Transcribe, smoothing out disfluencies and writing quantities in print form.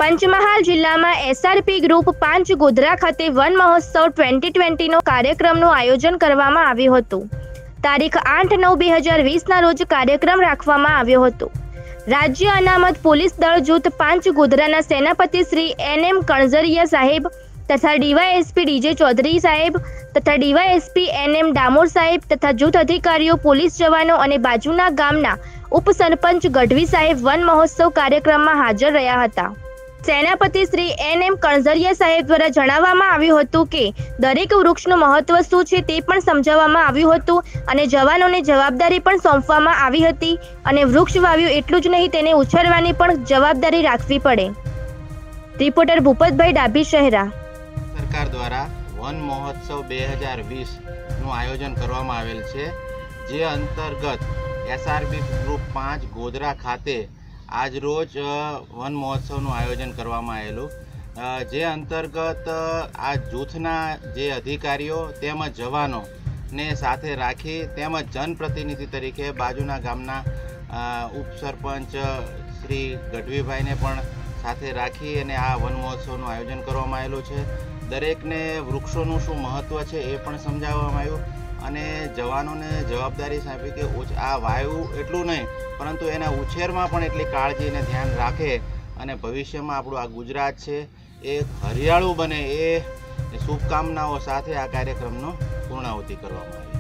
પંચમહાલ જિલ્લામાં SRP group 5 Godhra ખાતે one મહોત્સવ 2020નો કાર્યક્રમનું આયોજન કરવામાં આવ્યું હતું। તારીખ 8/9/2020ના રોજ કાર્યક્રમ રાખવામાં આવ્યો હતો। રાજ્ય અનામત પોલીસ દળ જૂથ 5 ગોધરાના સેનાપતિ શ્રી NM કણઝરિયા સાહેબ તથા ડીવાયએસપી ડીજે ચૌધરી સાહેબ તથા ડીવાયએસપી NM ડામોર સાહેબ તથા જૂથ અધિકારીઓ, પોલીસ જવાનો અને બાજુના ગામના ઉપસરપંચ ગઢવી સાહેબ વન મહોત્સવ કાર્યક્રમમાં હાજર રહ્યા હતા। સેનાપતિ શ્રી NM કણઝરિયા સાહેબ દ્વારા જણાવવામાં આવ્યું હતું કે દરેક વૃક્ષનું મહત્વ શું છે તે પણ સમજાવવામાં આવ્યું હતું અને જવાનોને જવાબદારી પણ સોંપવામાં આવી હતી અને વૃક્ષ વાવ્યું એટલું જ નહીં, તેને ઉછેરવાની પણ જવાબદારી રાખવી પડે। રિપોર્ટર ભૂપતભાઈ ડાભી, શહેરા। સરકાર દ્વારા વન મહોત્સવ 2020નું આયોજન કરવામાં આવેલ છે, જે અંતર્ગત એસઆરપી ગ્રુપ 5 ગોધરા ખાતે આજ રોજ વન મહોત્સવનું આયોજન કરવામાં આવેલું, જે અંતર્ગત આ જૂથના જે અધિકારીઓ તેમજ જવાનોને સાથે રાખી તેમજ જનપ્રતિનિધિ તરીકે બાજુના ગામના ઉપસરપંચ શ્રી ગઢવીભાઈને પણ સાથે રાખી અને આ વન મહોત્સવનું આયોજન કરવામાં આવેલું છે। દરેકને વૃક્ષોનું શું મહત્ત્વ છે એ પણ સમજાવવામાં આવ્યું અને જવાનોને જવાબદારી આપી કે આ વાયુ એટલું નહીં પરંતુ એના ઉછેરમાં પણ એટલી કાળજી અને ધ્યાન રાખે અને ભવિષ્યમાં આપણું આ ગુજરાત છે એ હરિયાળું બને એ શુભકામનાઓ સાથે આ કાર્યક્રમનો પૂર્ણાહુતિ કરવામાં આવે।